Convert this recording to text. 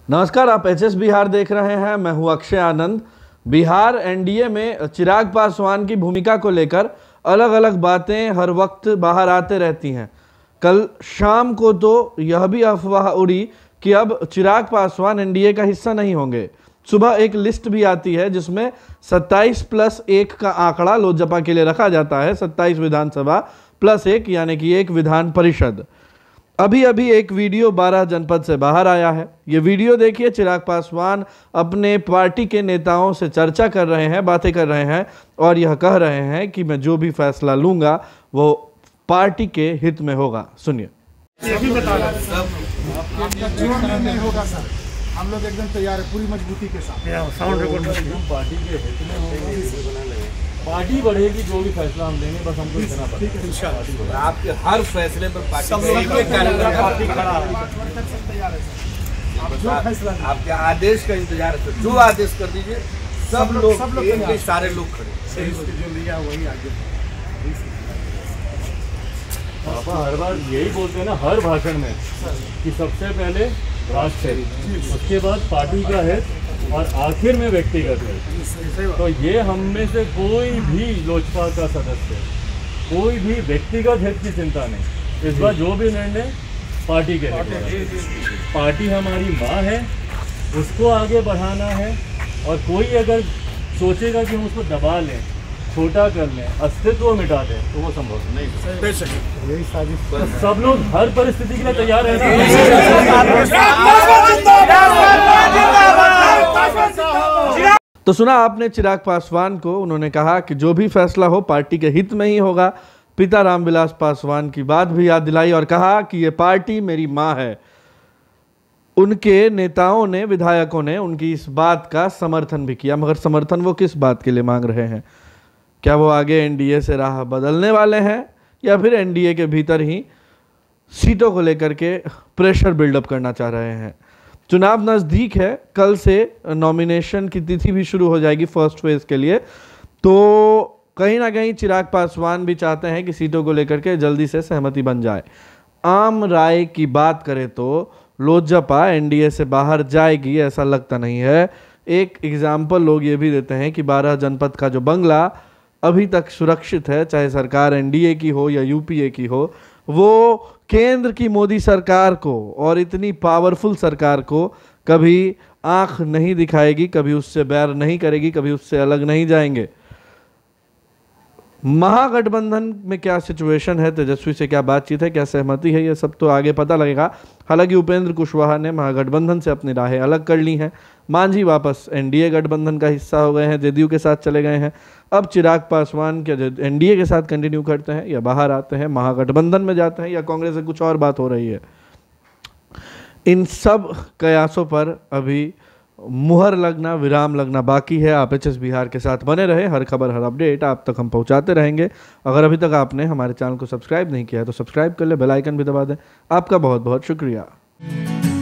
नमस्कार, आप एचएस बिहार देख रहे हैं। मैं हूं अक्षय आनंद। बिहार एनडीए में चिराग पासवान की भूमिका को लेकर अलग अलग बातें हर वक्त बाहर आते रहती हैं। कल शाम को तो यह भी अफवाह उड़ी कि अब चिराग पासवान एनडीए का हिस्सा नहीं होंगे। सुबह एक लिस्ट भी आती है जिसमें 27+1 का आंकड़ा लोजपा के लिए रखा जाता है। 27 विधानसभा प्लस 1 यानी कि एक विधान परिषद। अभी अभी एक वीडियो 12 जनपद से बाहर आया है। ये वीडियो देखिए, चिराग पासवान अपने पार्टी के नेताओं से चर्चा कर रहे हैं, बातें कर रहे हैं और यह कह रहे हैं कि मैं जो भी फैसला लूंगा वो पार्टी के हित में होगा। सुनिए। अभी बता रहा नहीं होगा सर, हम लोग एकदम तैयार है पूरी मजबूती के साथ। साउंड रिकॉर्ड पार्टी के हित में होगा, पार्टी बढ़ेगी, जो भी फैसला हम लेंगे बस हमको इतना पड़ेगा इंशाल्लाह। आपके हर फैसले पर पार्टी खड़ा है। आपके आदेश का इंतजार है, जो आदेश कर दीजिए। सब लोग सारे लोग खड़े, जो लिया वही आगे। पापा हर बार यही बोलते हैं ना हर भाषण में कि सबसे पहले राष्ट्र, उसके बाद पार्टी का हित और आखिर में व्यक्तिगत है। तो ये हम में से कोई भी लोजपा का सदस्य, कोई भी व्यक्तिगत हित की चिंता नहीं। इस बार जो भी निर्णय पार्टी के लिए, पार्टी हमारी माँ है, उसको आगे बढ़ाना है। और कोई अगर सोचेगा कि हम उसको दबा लें, छोटा कर लें, अस्तित्व मिटा दें, तो वो संभव नहीं। यही साजिश। सब लोग हर परिस्थिति के लिए तैयार है ना। तो सुना आपने चिराग पासवान को, उन्होंने कहा कि जो भी फैसला हो पार्टी के हित में ही होगा। पिता रामविलास पासवान की बात भी याद दिलाई और कहा कि ये पार्टी मेरी माँ है। उनके नेताओं ने, विधायकों ने उनकी इस बात का समर्थन भी किया, मगर समर्थन वो किस बात के लिए मांग रहे हैं? क्या वो आगे एनडीए से राह बदलने वाले हैं या फिर एनडीए के भीतर ही सीटों को लेकर के प्रेशर बिल्डअप करना चाह रहे हैं? चुनाव नज़दीक है, कल से नॉमिनेशन की तिथि भी शुरू हो जाएगी फर्स्ट फेज के लिए। तो कहीं ना कहीं चिराग पासवान भी चाहते हैं कि सीटों को लेकर के जल्दी से सहमति बन जाए। आम राय की बात करें तो लोजपा एनडीए से बाहर जाएगी ऐसा लगता नहीं है। एक एग्जाम्पल लोग ये भी देते हैं कि 12 जनपद का जो बंगला अभी तक सुरक्षित है, चाहे सरकार एनडीए की हो या यूपीए की हो, वो केंद्र की मोदी सरकार को और इतनी पावरफुल सरकार को कभी आंख नहीं दिखाएगी, कभी उससे बैर नहीं करेगी, कभी उससे अलग नहीं जाएंगे। महागठबंधन में क्या सिचुएशन है, तेजस्वी से क्या बातचीत है, क्या सहमति है, ये सब तो आगे पता लगेगा। हालांकि उपेंद्र कुशवाहा ने महागठबंधन से अपनी राहें अलग कर ली हैं। मांझी वापस एनडीए गठबंधन का हिस्सा हो गए हैं, जेडीयू के साथ चले गए हैं। अब चिराग पासवान क्या एनडीए के साथ कंटिन्यू करते हैं या बाहर आते हैं, महागठबंधन में जाते हैं या कांग्रेस से कुछ और बात हो रही है? इन सब कयासों पर अभी मुहर लगना, विराम लगना बाकी है। आप एचएस बिहार के साथ बने रहे, हर खबर हर अपडेट आप तक हम पहुंचाते रहेंगे। अगर अभी तक आपने हमारे चैनल को सब्सक्राइब नहीं किया है तो सब्सक्राइब कर ले, बेल आइकन भी दबा दें। आपका बहुत बहुत शुक्रिया।